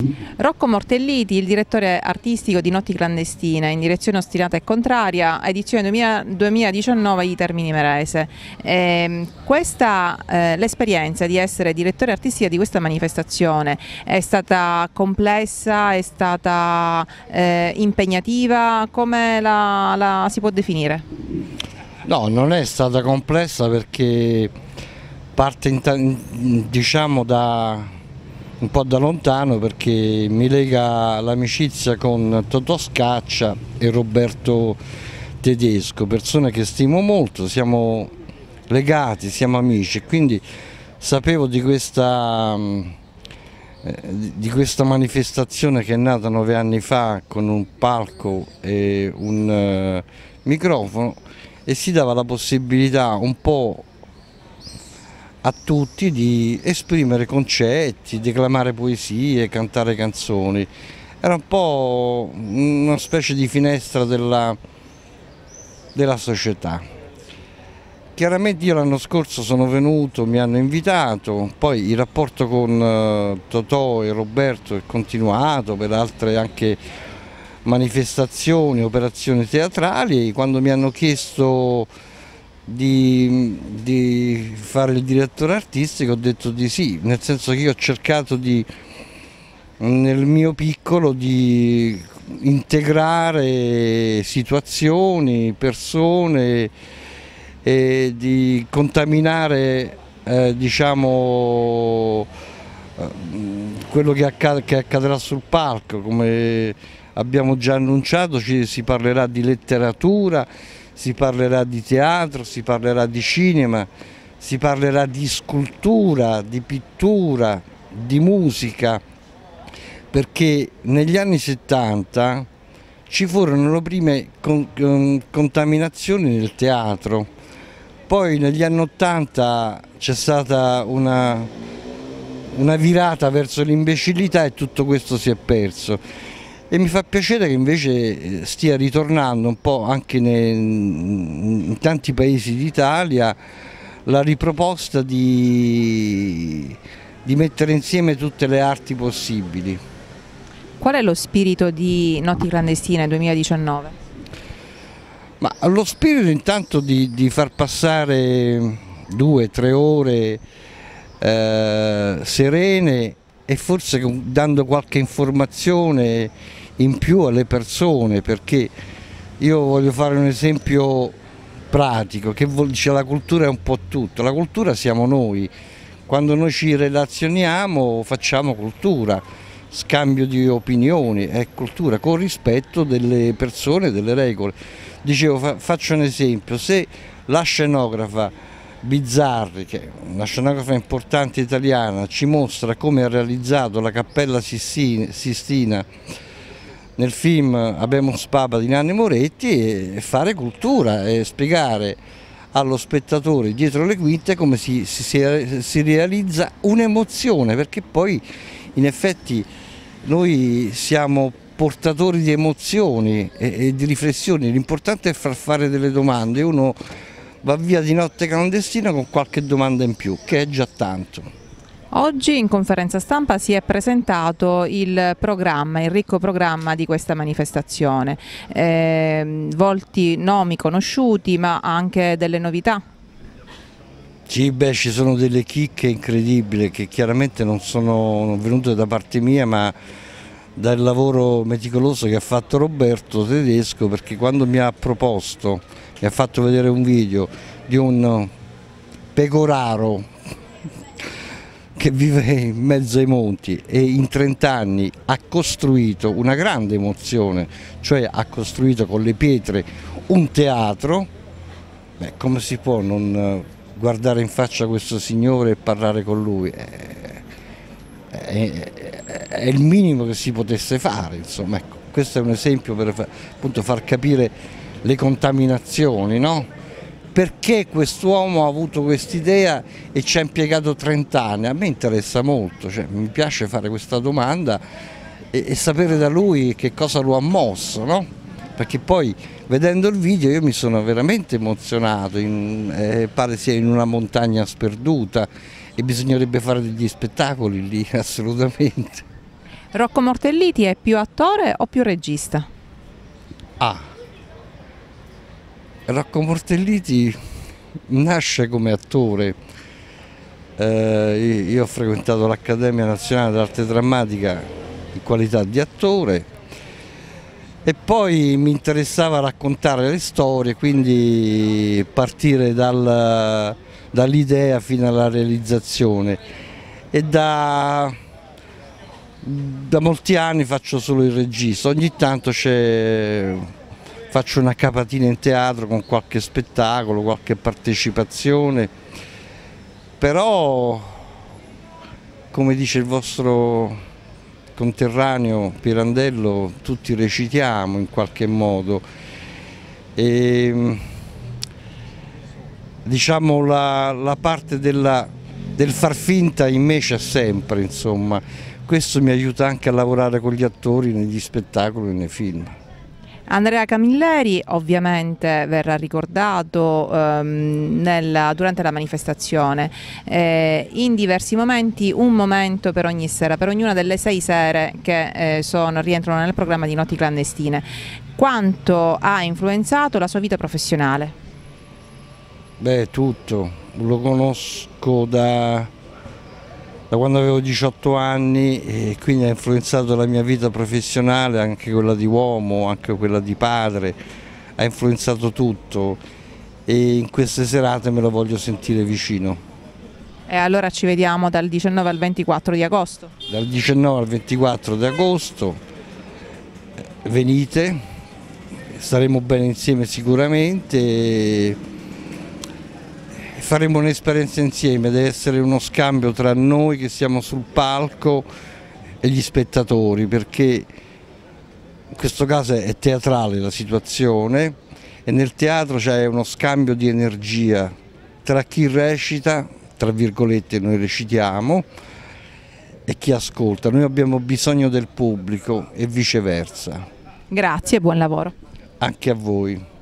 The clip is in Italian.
Rocco Mortelliti, il direttore artistico di Notti Clandestine, in direzione ostinata e contraria, edizione 2019 di Termini Imerese. L'esperienza di essere direttore artistico di questa manifestazione è stata complessa, è stata impegnativa, come la si può definire? No, non è stata complessa perché parte diciamo un po' da lontano, perché mi lega l'amicizia con Totò Scaccia e Roberto Tedesco, persone che stimo molto, siamo legati, siamo amici, quindi sapevo di questa manifestazione che è nata 9 anni fa con un palco e un microfono, e si dava la possibilità un po' a tutti di esprimere concetti, declamare poesie, cantare canzoni. Era un po' una specie di finestra della società. Chiaramente io l'anno scorso sono venuto, mi hanno invitato, poi il rapporto con Totò e Roberto è continuato per altre anche manifestazioni, operazioni teatrali. Quando mi hanno chiesto di fare il direttore artistico ho detto di sì, nel senso che io ho cercato nel mio piccolo di integrare situazioni, persone e di contaminare diciamo quello che accadrà sul palco. Come abbiamo già annunciato, si parlerà di letteratura, si parlerà di teatro, si parlerà di cinema, si parlerà di scultura, di pittura, di musica, perché negli anni 70 ci furono le prime contaminazioni nel teatro, poi negli anni 80 c'è stata una virata verso l'imbecillità e tutto questo si è perso. E mi fa piacere che invece stia ritornando un po' anche in tanti paesi d'Italia la riproposta di mettere insieme tutte le arti possibili. Qual è lo spirito di Notti Clandestine 2019? Ma lo spirito intanto di far passare 2-3 ore serene, e forse dando qualche informazione in più alle persone, perché io voglio fare un esempio pratico, che dice la cultura è un po' tutto, la cultura siamo noi, quando noi ci relazioniamo facciamo cultura, scambio di opinioni, è cultura con rispetto delle persone, delle regole. Dicevo, faccio un esempio, se la scenografa Bizzarri, che è una scenografa importante italiana, ci mostra come ha realizzato la Cappella Sistina nel film Habemus Papa di Nanni Moretti, e fare cultura e spiegare allo spettatore dietro le quinte come si realizza un'emozione, perché poi in effetti noi siamo portatori di emozioni e di riflessioni, l'importante è far fare delle domande, uno va via di Notte Clandestina con qualche domanda in più, che è già tanto. Oggi in conferenza stampa si è presentato il ricco programma di questa manifestazione, volti, nomi conosciuti, ma anche delle novità. Sì, beh, ci sono delle chicche incredibili che chiaramente non sono venute da parte mia, ma dal lavoro meticoloso che ha fatto Roberto Tedesco, perché quando mi ha proposto, mi ha fatto vedere un video di un pecoraro che vive in mezzo ai monti e in 30 anni ha costruito una grande emozione, cioè ha costruito con le pietre un teatro, beh, come si può non guardare in faccia questo signore e parlare con lui? È il minimo che si potesse fare, insomma. Ecco, questo è un esempio per appunto far capire le contaminazioni, no? Perché quest'uomo ha avuto quest'idea e ci ha impiegato 30 anni? A me interessa molto, cioè, mi piace fare questa domanda e sapere da lui che cosa lo ha mosso, no? Perché poi vedendo il video io mi sono veramente emozionato, pare sia in una montagna sperduta e bisognerebbe fare degli spettacoli lì, assolutamente. Rocco Mortelliti è più attore o più regista? Rocco Mortelliti nasce come attore. Io ho frequentato l'Accademia Nazionale d'Arte Drammatica in qualità di attore e poi mi interessava raccontare le storie, quindi partire dall'idea fino alla realizzazione, e da molti anni faccio solo il regista. Ogni tanto faccio una capatina in teatro con qualche spettacolo, qualche partecipazione, però come dice il vostro conterraneo Pirandello, tutti recitiamo in qualche modo, e diciamo la parte del far finta in me c'è sempre, insomma. Questo mi aiuta anche a lavorare con gli attori negli spettacoli e nei film. Andrea Camilleri ovviamente verrà ricordato durante la manifestazione in diversi momenti, un momento per ogni sera, per ognuna delle 6 sere che rientrano nel programma di Notti Clandestine. Quanto ha influenzato la sua vita professionale? Beh, tutto, lo conosco da quando avevo 18 anni, e quindi ha influenzato la mia vita professionale, anche quella di uomo, anche quella di padre, ha influenzato tutto, e in queste serate me lo voglio sentire vicino. E allora ci vediamo dal 19 al 24 di agosto? Dal 19 al 24 di agosto venite, staremo bene insieme sicuramente. Faremo un'esperienza insieme, deve essere uno scambio tra noi che siamo sul palco e gli spettatori, perché in questo caso è teatrale la situazione, e nel teatro c'è uno scambio di energia tra chi recita, tra virgolette noi recitiamo, e chi ascolta. Noi abbiamo bisogno del pubblico e viceversa. Grazie e buon lavoro. Anche a voi.